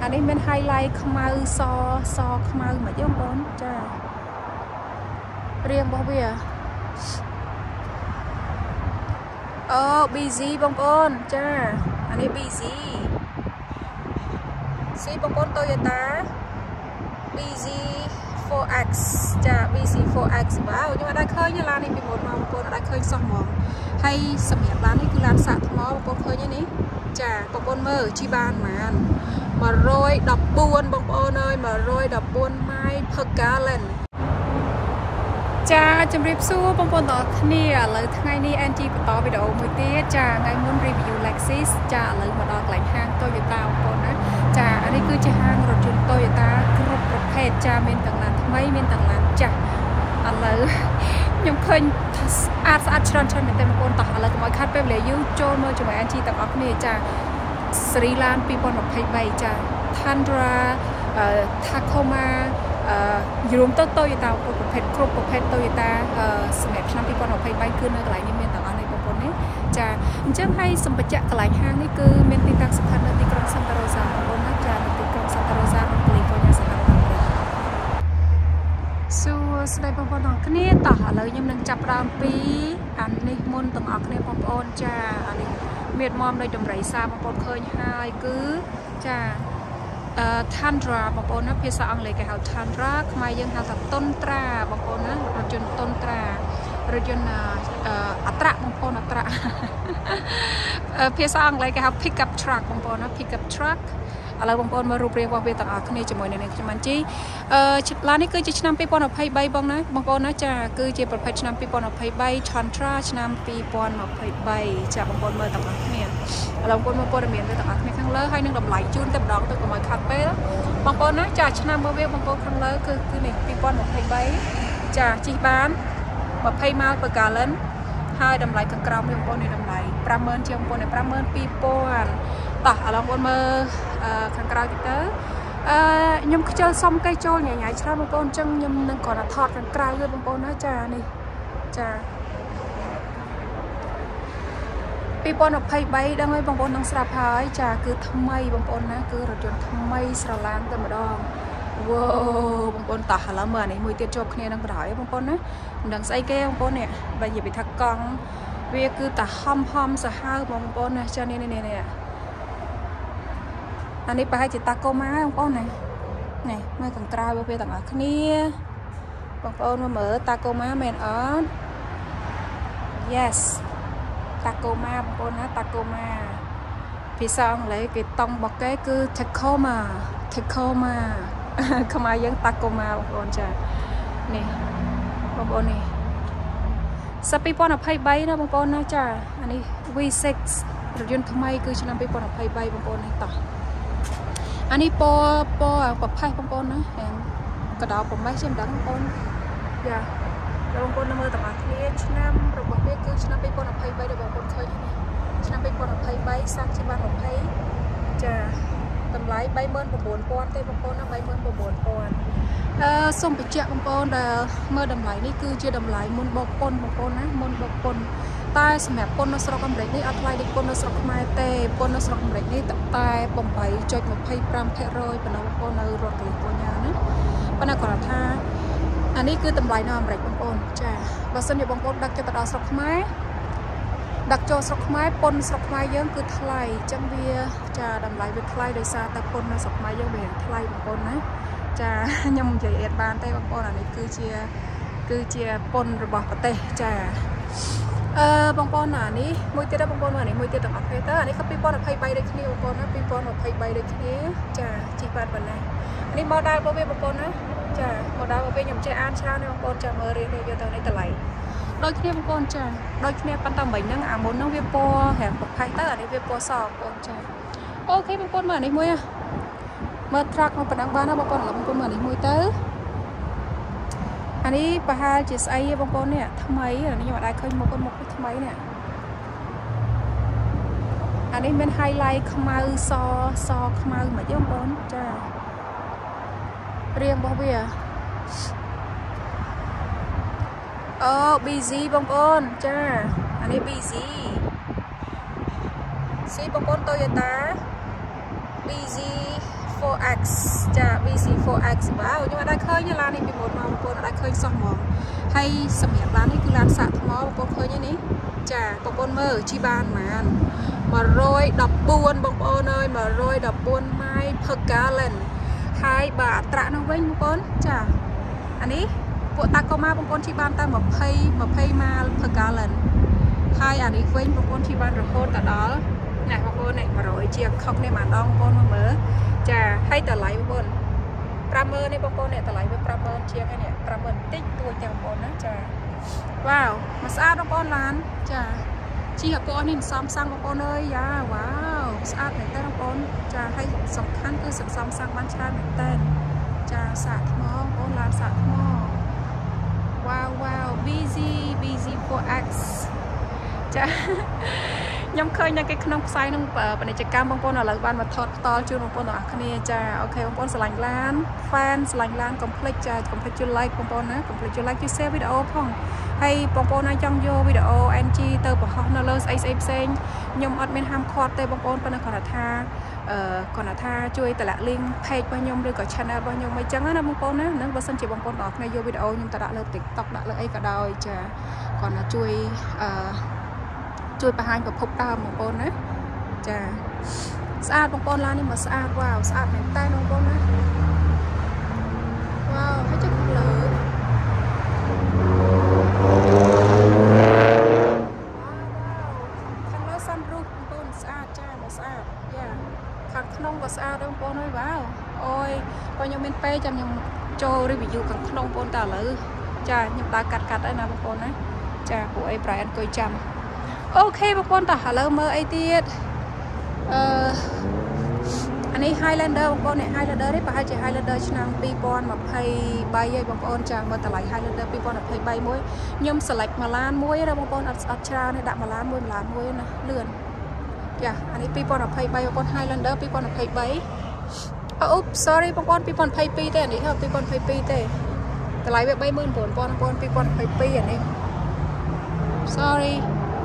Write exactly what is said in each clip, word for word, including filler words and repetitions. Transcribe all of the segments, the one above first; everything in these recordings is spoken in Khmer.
อันนี้เป็นไฮไลท์ขมาซอซอขมาเหมือนย่อมบนจ้าเรียงบ่เบียโอ้บีซีบางคนจ้าอันนี้บีซีซีบางคนโตโยต้าบีซี โฟร์ เอ็กซ์ จ้า บี ซี โฟร์ เอ็กซ์ ว้าวยังไม่ได้เคยยังร้านนี้เป็นหมดมาบางคนได้เคยสองหมองให้สมัยร้านนี้คือร้านสัตว์มอบางคนเคยอย่างนี้จ้าบางคนเมื่อที่บ้านมันมาโรยดับบวนบางคนเลยมาโรยดับบวนไม้เพกาเลนจ้าจำรีบสู้บางคนต่อเนี่ยเลยทั้งไงนี่แอนจีต่อไปเดี๋ยวมือเตี้ยจ้าไงมุนรีวิวเล็กซิสจ้าเลยมาดอกหลายห้างโตโยต้าบางคนนะจ้าอันนี้คือจะห้างรถยนต์โตโยต้ากรุ๊ปประเภทจ้าเมนต่างร้านทำไมเมนต่างร้านจ้าอะไรยังเคยอาสาชนชนเป็นเต็มคนต่ออะไรก็มาคัดไปเลยยูโจนมาจุ่มแอนจีต่างออกเนี่ยจ้าสรีลานปีปอนแบบไพใบจ้าทันดราทาโคมายูรุมโตโตโยต้าประเภทครบประเภทโตโยต้าสมัยชั้นปีปอนแบบไพใบขึ้นในหลายนิเมนต่างอะไรบางคนนี้จ้าเชื่อให้สมบัติจากหลายห้างนี่คือเมนติตังสำคัญในที่กรุงซันตาโรซาบางคนนะจ้าในที่กรุงซันตาโรซาของแคลิฟอร์เนียสหรัฐอเมริกาสู้สไลด์บางคนต่างกันนี่ต่อเลยยังนั่งจับรามปีอันนี้มุนต่างออกในบางคนจ้าอันนี้เมียดมอมในดมไรซาบางคนเคยหายคือจ้าทันดราบางคนนะภาษาอังกฤษเขาทันดราขมายยังเขาตัดต้นตราบางคนนะรถยนต์ต้นตรารถยนต์อัตราบางคนอัตราภาษาอังกฤษเขา pick up truck บางคนนะ pick up truck อะไรบางคนมารูปเรียกว่าเวต่างออกในจมูกในจมันจีร้านนี้คือจะนำปีปอนอภัยใบบางนะบางคนนะจะคือจะประเภทนำปีปอนอภัยใบทันทราชนำปีปอนอภัยใบจะบางคนมาต่างออกเนี่ยเราบางคนมาปนเมียนไปต่างออกในข้างเลิศให้นึงดำไหลจุนเต็มดอกตัวก็มาคัดไปแล้วบางคนนะจะชนะเมื่อเวบางคนข้างเลิศคือคือเนี่ยปีปอนอภัยใบจะจีบ้านมาภัยมาประกาศเล่นให้ดำไหลกลางกลางบางคนในดำไหลประเมินเชียงบางคนในประเมินปีปอนต่อเราบางคนมาข้างกลางติดเตอร์ยมเจอซ้ำใกล้โจใหญ่ๆชนะบางคนจังยมนั่งก่อนทอดกันกลายเลยบางคนนะจ้านี่จ้าปีปอนอภัยใบดังเลยบางคนนั่งสระพายจ้าคือทำไมบางคนนะคือรถยนต์ทำไมสระล้างแต่มาดองว้าวบางคนต่อแล้วเมื่อนี่มวยเตี้ยจบคะแนนนั่งบ่อยบางคนนะดังไซเก้บางคนเนี่ยใบหยิบไปทักกองเวียคือแต่ห้อมห้อมสะห้าบางคนนะจ้านี่นี่นี่อันนี้ไปให้จิตตาโกมาบางคนนี่นี่ไม่ต่างกลายไปต่างอ่ะนี่บางคนมาเหมือตาโกมาเมนออน yes ตาโกมาบางคนนะตาโกมาพี่ซองเลยกิตองบอกแกคือเทคโคมาเทคโคมาเข้ามายังตาโกมาบางคนจ้ะนี่บางคนนี่สปีปอนอภัยใบนะบางคนนะจ้ะอันนี้ วี ซิกซ์ รถยนต์ทำไมคือฉันนำไปปอนอภัยใบบางคนนี่ต่ออันนี้ปอปอปลอดภัยบางคนนะแอนกระดาษผมไม่เชื่อมดังบางคนอย่าเราบางคนนำมือต่างๆที่ฉันนำเราบอกว่าคือฉันนำไปปอนอภัยใบเดี๋ยวบางคนเคยนี่ฉันนำไปปอนอภัยใบสร้างชีวะอภัยจะตำไลใบเมินบวบปอนเต้บางคนนะใบเมินบวบปอนส่งไปเจ้าบางคนแต่เมื่อดำไหลนี่คือเชื่อดำไหลมุนบกปนบางคนนะมุนบกปนใต้สมัยปนนสระกำเริบนี่อัตไลดิปนนสระไม้เตะปนนสระกำเริบนี่ตัดใต้ปมไปจอยมาไพ่ปรามเพรอยเป็นเอาปนเอารถกลิ่นปัญญานะปนกรธาอันนี้คือตำไลนามเริบบางคนจ้าบางส่วนอยู่บางคนดักจะตัดเอาสระไม้ดักโจสระไม้ปนสระไม้เยอะคือทลายจังเบียจะดำไหลเป็นทลายโดยซาแต่ปนนสระไม้เยอะเป็นทลายบางคนนะจะยำใหญ่เอ็ดบานเต้บางคนอันนี้คือเชียคือเชียปนระบบเต้จ้าเออบางปอนหนานี้มวยเตี้ยบางปอนหนานี้มวยเตี้ยต่างประเทศอันนี้เขาปีปอนอภัยใบได้แค่นี้บางปอนนะปีปอนอภัยใบได้แค่นี้จ้าจีบานวันไหนอันนี้มอดาโบเบบางปอนนะจ้ามอดาโบเบยำเจอานชาในบางปอนจ้าเมื่อเรียนเรียนตอนนี้ตะไลโดยแค่นี้บางปอนจ้าโดยแค่นี้ปันตำใบนั่งอ่างมนนั่งเวียปอแห่งปลอดภัยตั้งอันนี้เวียปอสองปอนจ้าโอเคบางปอนมาในมวยอะเมื่อทรัคมาปนังบ้านนะบางปอนหลังบางปอนมาในมวยเตอร์อันนี้ปะฮาจิสไอบางคนเนี่ยทำไมอันนี้ยังได้เคยมองคนมองทำไมเนี่ยอันนี้เป็นไฮไลท์ขมาซอซอขมาเหมือนย่อมบนจ้าเรียงบ่เบียโอ้บีซีบางคนจ้าอันนี้บีซีซีบางคนโตโยต้าบีซี โฟร์ចា วี ซี โฟร์ เอ็กซ์ ว้าวខ្ញុំអត់ឃើញឡាននេះពីមុនមកបងប្អូនអត់ឃើញសោះហ្មងហើយសម្រាប់ឡាននេះគឺឡានសាក់ថ្មបងប្អូនឃើញនេះចាបងប្អូនមើលជីបានហ្មងmột trăm mười bốnបងប្អូនអើយmột trăm mười bốn ម៉ាយ per gallon ហើយបាទត្រាក់នោះវិញបងប្អូនចាអានេះពួកតាកូម៉ាបងប្អូនជីបានតែ20 20ម៉ាល per gallon ហើយអានេះវិញបងប្អូនជីបានរហូតដល់ណាបងប្អូននេះ100ជាងខុកនេះម្ដងបងប្អូនមកមើលចាហើយតម្លៃបងប្អូនfiveម៉ឺននេះបងប្អូននេះតម្លៃវាfiveម៉ឺនជាងហើយនេះfiveម៉ឺនតិចទួចទាំងបងប្អូនណាចាវ៉ាវមកស្អាតបងប្អូនឡានចាជីអពណ៌នេះសំសាំងបងប្អូនអើយយ៉ាវ៉ាវស្អាតមែនតើបងប្អូនចាហើយសំខាន់គឺសន្សំសាំងបានច្រើនមែនតើចាសាក់ថ្មបងប្អូនឡានសាក់ថ្មវ៉ាវវ៉ាវ วี ซี วี ซี โฟร์ เอ็กซ์ ចាខ្ញុំឃើញនៅគេក្នុងផ្សាយនឹងពាណិជ្ជកម្មបងប្អូនឥឡូវបានមកថតផ្ទាល់ជូនបងប្អូនទាំងអស់គ្នាចាអូខេបងប្អូនស្រឡាញ់ឡាន fan ស្រឡាញ់ឡានកុំភ្លេចចាកុំភ្លេចជួយ like បងប្អូនណាកុំភ្លេចជួយ like ជួយ share វីដេអូផងហើយបងប្អូនណាចង់យកវីដេអូ เอ็น จี ទៅបង្ហោះនៅលើស្អីស្អីផ្សេងខ្ញុំអត់មានហាមឃាត់ទេបងប្អូនប៉ុន្តែគាត់ថាអឺគាត់ថាជួយតម្លាក់ link page របស់ខ្ញុំឬក៏ channel របស់ខ្ញុំអីចឹងណាបងប្អូនណានឹងបើសិនជាបងប្អូនទាំងអស់គ្នាយកវីដេអូខ្ញុំទៅដាក់លើ TikTok ដាក់លើអីក៏ដោយចាគាត់ថាជួយអឺជួយបង្ហាញប្រភពដើមបងប្អូនណាចាស្អាតបងប្អូនឡាននេះមកស្អាតវ៉ាវស្អាតមែនតើបងប្អូនណាវ៉ាវហើយចុះលើខាងលើសំរុះបងប្អូនស្អាតចាមកស្អាតយ៉ាខាងក្នុងក៏ស្អាតបងប្អូនអើយវ៉ាវអូយបើខ្ញុំមានពេលចាំខ្ញុំចូល review ខាងក្នុងបងប្អូនតើឥឡូវចាខ្ញុំដើរកាត់កាត់ហើយណាបងប្អូនណាចាពួកអីប្រែអង្គុយចាំអូខេបងប្អូនតោះឥឡូវមើលអីទៀតអឺអានេះ Highlander បងប្អូននេះ Highlander នេះប្រហែលជា Highlander ឆ្នាំtwo thousand twenty-threeហើយបងប្អូនចាមើលតម្លៃ Highlander two thousand twenty-threeមួយខ្ញុំ select មួយឡានមួយណាបងប្អូនអត់អត់ច្រើនទេដាក់មួយឡានមួយមួយឡានមួយណាលឿនចាអានេះtwo thousand twenty-threeបងប្អូន Highlander two thousand twenty-threeអូ sorry បងប្អូនtwo thousand twenty-twoទេអានេះtwo thousand twenty-twoទេតម្លៃវា39,000បងប្អូនបងប្អូនtwo thousand twenty-twoអានេះ sorry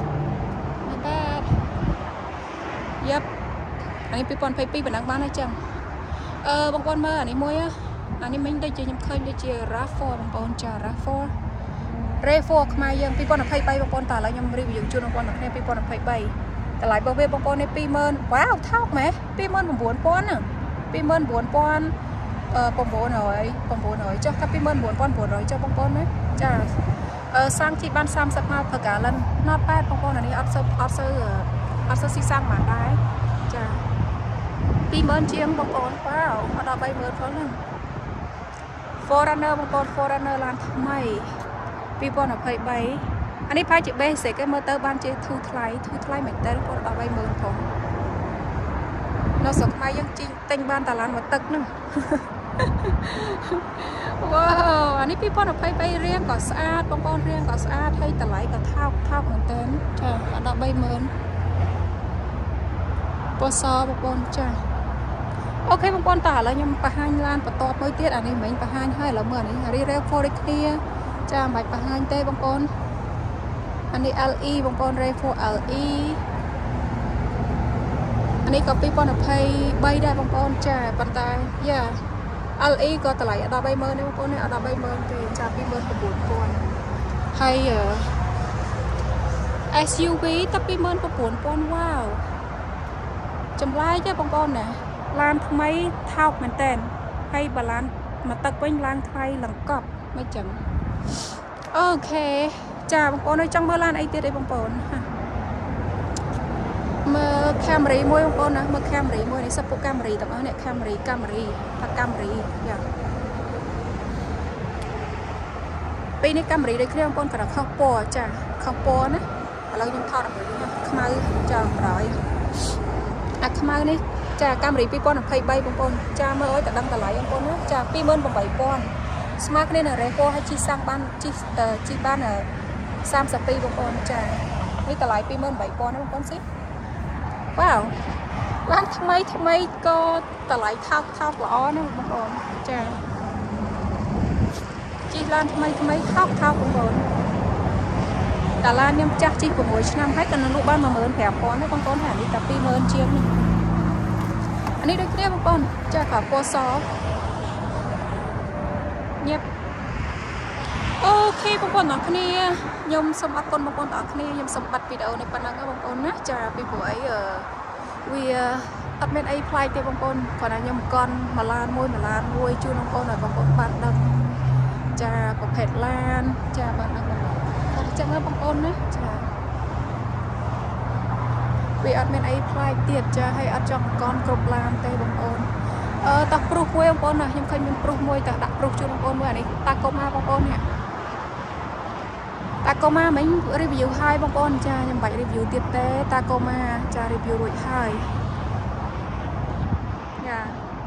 Yep អានេះtwo thousand twenty-twoបណ្ដឹងបានហើយចឹងអឺបងប្អូនមើលអានេះមួយអានេះមិញដូចជាខ្ញុំឃើញដូចជា RAV four បងប្អូនចា RAV four RAV four ខ្មែរយើងtwo thousand twenty-threeបងប្អូនតើឥឡូវខ្ញុំ review ជូនបងប្អូនទាំងគ្នាtwo thousand twenty-threeតម្លៃរបស់វាបងប្អូននេះtwo thousandវ៉ាវថោកម៉េះtwo thousand nine thousandណាtwo thousand nine thousandអឺnine hundred nine hundredចុះថាtwo thousand nine thousand nine hundredចុះបងប្អូនណាចាអឺសាំងជីបានthirtyម៉ាល per gallon not bad បងប្អូនអានេះអត់សូវអត់សូវអត់សូវស៊ីសាំបានដែរចាtwo thousandជាងបងប្អូនវ៉ាវមកដល់three thousandផងហ្នឹង Forerunner បងប្អូន Forerunner ឡានថ្មីtwo thousand twenty-threeអានេះប្រហែលជា basic ឯងមើលទៅបានជាធូរថ្លៃធូរថ្លៃមែនតើបងប្អូនដល់three thousandផងនៅស្រុកខ្មែរយើងជីងទិញបានតាឡានមកទឹកហ្នឹងវ៉ាវអានេះtwo thousand twenty-threeរៀងក៏ស្អាតបងប្អូនរៀងក៏ស្អាតហើយតម្លៃក៏ថោកថោកមែនតើចាដល់three thousandពណ៌សបងប្អូនចាអូខេបងប្អូនតើឥឡូវខ្ញុំបង្ហាញឡានបន្ទាប់មួយទៀតអានេះមិញបង្ហាញហើយឥឡូវមើលអានេះ RAV four ដូចគ្នាចាមិនបាច់បង្ហាញទេបងប្អូនអានេះ แอล อี បងប្អូន RAV four แอล อี អានេះក៏two thousand twenty-threeដែរបងប្អូនចាប៉ុន្តែយ៉ា แอล อี ក៏តម្លៃដល់three thousandទេបងប្អូននេះដល់three thousandទេចាtwo thousand nine thousandហើយ เอส ยู วี តែtwo thousand nine thousandវ៉ាវចម្លែកទេបងប្អូនណាឡានថ្មីថោកមែនតើហើយបើឡានមកទឹកវិញឡានថ្លៃលង្កប់មិនចឹងអូខេចាបងប្អូនចង់មើលឡានអីទៀតអីបងប្អូនមើល Camry មួយបងប្អូនណាមើល Camry មួយនេះសពុះ Camry ទាំងអស់នេះ Camry Camry ថា Camry យ៉ាពេលនេះ Camry ដូចគ្នាបងប្អូនក៏ខុសពណ៌ចាខុសពណ៌ណាឥឡូវខ្ញុំថតឲ្យមើលខ្មៅចាក្រោយអាខ្មៅនេះចា Camry two thousand twenty-threeបងប្អូនចាមើលឲ្យតែដឹងតម្លៃបងប្អូនណាចាtwo thousand eight thousandស្មើគ្នានឹង RAV four ហើយជីសាំងបានជីជីបានthirty-twoបងប្អូនចានេះតម្លៃtwo thousand eight thousandណាបងប្អូនស៊ីវ៉ាវឡានថ្មីថ្មីក៏តម្លៃថោកថោកល្អណាបងប្អូនចាជីឡានថ្មីថ្មីថោកថោកបងប្អូនតាឡានខ្ញុំចាស់ជីsixឆ្នាំហើយក៏នៅនោះបានone thousand five thousandណាបងប្អូនហើយនេះតែtwo thousandជាងនេះ anh đi đây kiaបងប្អូនចាខោពណ៌សញ៉ាប់អូខេបងប្អូនអ្នកគ្នាខ្ញុំសូមអរគុណបងប្អូនទាំងអស់គ្នាខ្ញុំសូមបិទវីដេអូនេះប៉ុណ្ណឹងបងប្អូនណាចាពីព្រោះអីវាអត់មានអីផ្លាយទេបងប្អូនគ្រាន់តែខ្ញុំកន់មួយឡានមួយមួយឡានមួយជូនបងប្អូនឲ្យបងប្អូនបានដឹងចាប្រភេទឡានចាបានដឹងបងប្អូនអញ្ចឹងបងប្អូនណាចាវាអត់មានអីផ្លាយទៀតចាហើយអត់ចង់កន់គ្រប់ឡានទេបងប្អូនអឺតោះព្រុសមួយបងប្អូនណាខ្ញុំឃើញមានព្រុសមួយតោះដាក់ព្រុសជូនបងប្អូនមួយអានេះតាកុំមកបងប្អូននេះតាកុំមកមិញ review ហើយបងប្អូនចាខ្ញុំបាច់ review ទៀតទេតាកុំមកចា review រួចហើយចា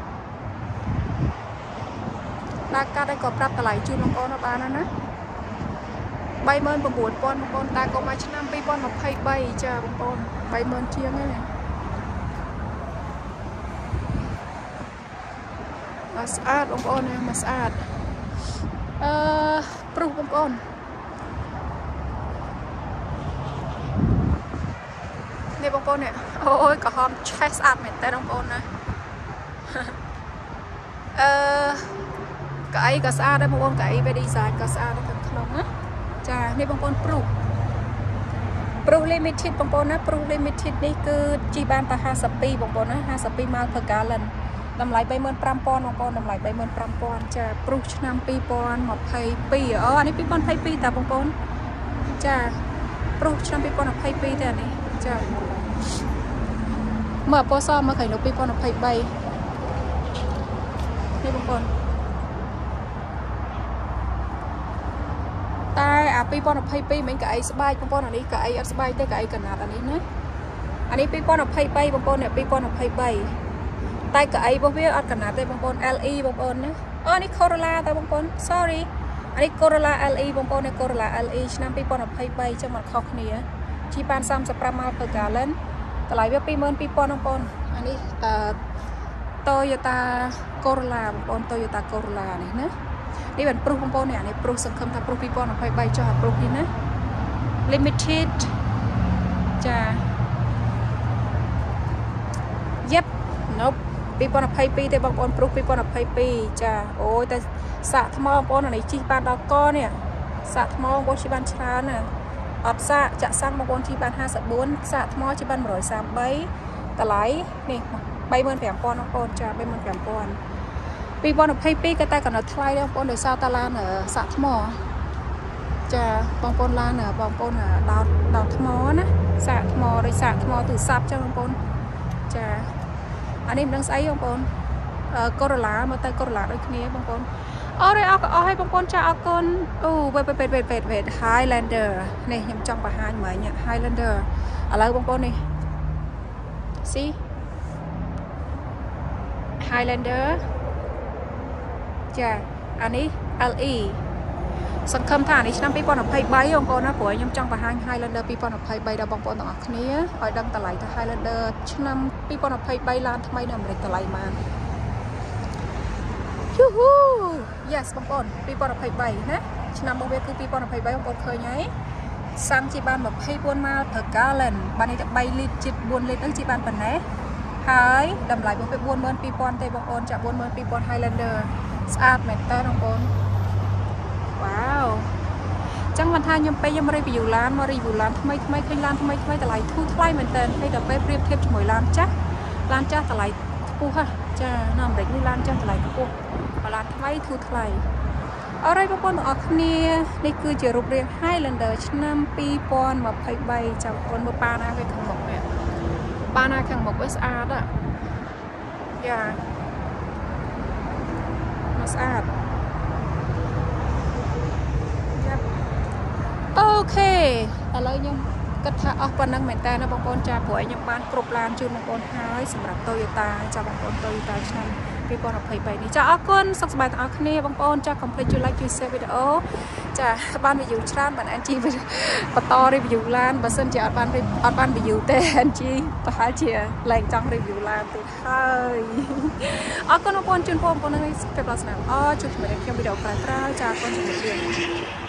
ដាក់កាត់ឲ្យក៏ប្រាប់តម្លៃជូនបងប្អូនបានណាba mươi chín nghìnបងប្អូនតាកុំមកឆ្នាំពីរពាន់ម្ភៃបីចាបងប្អូនba mươiជាងហ្នឹងមកស្អាតបងប្អូនណាមកស្អាតអឺព្រុសបងប្អូននេះបងប្អូននេះអូយក្រហមឆេះស្អាតមែនតើបងប្អូនណាអឺកៅអីក៏ស្អាតដែរបងប្អូនកៅអីវា design ក៏ស្អាតដែរខាងក្នុងណាចានេះបងប្អូនព្រុសព្រុស limited បងប្អូនណាព្រុស limited នេះគឺជីបានតែห้าสิบពីរបងប្អូនណាห้าสิบពីរ mile per gallon តម្លៃba mươi lima nghìnបងប្អូនតម្លៃba mươi lima nghìnចាព្រុសឆ្នាំពីរពាន់ម្ភៃពីរអូអានេះពីរពាន់ម្ភៃពីរតាបងប្អូនចាព្រុសឆ្នាំពីរពាន់ម្ភៃពីរទេអានេះចាមើលពណ៌សមើលឃើញនៅពីរពាន់ម្ភៃបីនេះបងប្អូនតែអាពីរពាន់ម្ភៃពីរមិញកៅអីស្បែកបងប្អូនអានេះកៅអីអត់ស្បែកទេកៅអីកណាត់អានេះណាអានេះពីរពាន់ម្ភៃបីបងប្អូននេះពីរពាន់ម្ភៃបីតែកៅអីរបស់វាអត់កណាត់ទេបងប្អូន แอล อี បងប្អូនណាអូនេះ Corolla តើបងប្អូន sorry អានេះ Corolla แอล อี បងប្អូននេះ Corolla แอล อี ឆ្នាំពីរពាន់ម្ភៃបីចឹងមកខុសគ្នាជីបានសាមសិបប្រាំ mile per gallon តម្លៃវាពីរម៉ឺនពីរពាន់បងប្អូនអានេះតើ Toyota Corolla បងប្អូន Toyota Corolla នេះណានេះបានព្រុសបងប្អូននេះអានេះព្រុសសង្ឃឹមថាព្រុសពីរពាន់ម្ភៃបីចុះអាព្រុសនេះណា limited ចា yep nope ពីរពាន់ម្ភៃពីរទេបងប្អូនព្រុសពីរពាន់ម្ភៃពីរចាអូយតែសាក់ថ្មបងប្អូនអានេះជីបានដល់កនេះសាក់ថ្មបងប្អូនជីបានច្រើនណាអត់សាក់ចាក់សាំងបងប្អូនជីបានห้าสิบbốnសាក់ថ្មជីបានmột trăm ba mươi baតម្លៃនេះba mươi lima nghìnបងប្អូនចាba mươi lima nghìnពីរពាន់ម្ភៃពីរក៏តែកណ្ដោថ្លៃដែរបងប្អូនដោយសារតាឡានសាក់ថ្មចាបងប្អូនឡានបងប្អូនដោតដោតថ្មណាសាក់ថ្មដោយសាក់ថ្មទូរស័ព្ទចឹងបងប្អូនចាអានេះមិនដឹងស្អីបងប្អូន Corolla មើលទៅ Corolla ដូចគ្នាបងប្អូនអូរ៉េអរក៏អស់ហើយបងប្អូនចាអរគុណអូវេវេវេវេវេ Highlander នេះខ្ញុំចង់បង្ហាញមិញ Highlander ឥឡូវបងប្អូននេះ see Highlander ចាអានេះ แอล อี សង្ឃឹមថាអានេះឆ្នាំពីរពាន់ម្ភៃបីបងប្អូនណាព្រោះខ្ញុំចង់បង្ហាញ Highlander ពីរពាន់ម្ភៃបីដល់បងប្អូនទាំងអស់គ្នាឲ្យដឹងតម្លៃថា Highlander ឆ្នាំពីរពាន់ម្ភៃបីឡានថ្មីនៅអាមេរិកតម្លៃប៉ុន្មានយូហូ yes បងប្អូនពីរពាន់ម្ភៃបីណាឆ្នាំរបស់វាគឺពីរពាន់ម្ភៃបីបងប្អូនឃើញហើយសាំងជីបានยี่สิบสี่ mile per gallon បាននេះតែ3លីត្រជិត4លីត្រហ្នឹងជីបានប៉ុណ្ណេះហើយតម្លៃរបស់វាbốn mươiពីរពាន់ទេបងប្អូនចាbốn mươiពីរពាន់ Highlander ស្អាតមែនតើបងប្អូនវ៉ាវចឹងមិនថាខ្ញុំពេលខ្ញុំ review ឡានមក review ឡានថ្មីថ្មីឃើញឡានថ្មីថ្មីតម្លៃធូរថ្លៃមែនតើហើយដល់ពេលប្រៀបធៀបជាមួយឡានចាស់ឡានចាស់តម្លៃខ្ពស់ហ่ะចានៅអាមេរិកនេះឡានចាស់តម្លៃខ្ពស់ឡានថ្មីធូរថ្លៃអរ៉ៃបងប្អូនទាំងអស់គ្នានេះគឺជារូបរាង Highlander ឆ្នាំពីរពាន់ម្ភៃបីចាំបងប្អូនមើលប៉ាណាវាខាងមុខនេះប៉ាណាខាងមុខវាស្អាតហ่ะយ៉ាមកស្អាតអូខេឥឡូវខ្ញុំគិតថាអស់ប៉ុណ្ណឹងមែនតើណាបងប្អូនចាព្រោះខ្ញុំបានគ្រប់ឡានជូនបងប្អូនហើយសម្រាប់ Toyota ចាបងប្អូន Toyota ឆ្នាំពីរពាន់ម្ភៃបីនេះចាអរគុណសុខសប្បាយទាំងអស់គ្នាបងប្អូនចាកុំភ្លេចជួយ like ជួយ share វីដេអូចាបាន view ច្រើនបាន Angie បន្ត review ឡានបើសិនជាអត់បានអត់បាន view ទេ Angie ប្រហែលជាឡើងចង់ review ឡានទៀតហើយអរគុណបងប្អូនជូនបងប្អូននៅស្ពេបឡាស្នាមអរជួបជាមួយខ្ញុំវីដេអូក្រោយៗចាអរគុណជំរាបលា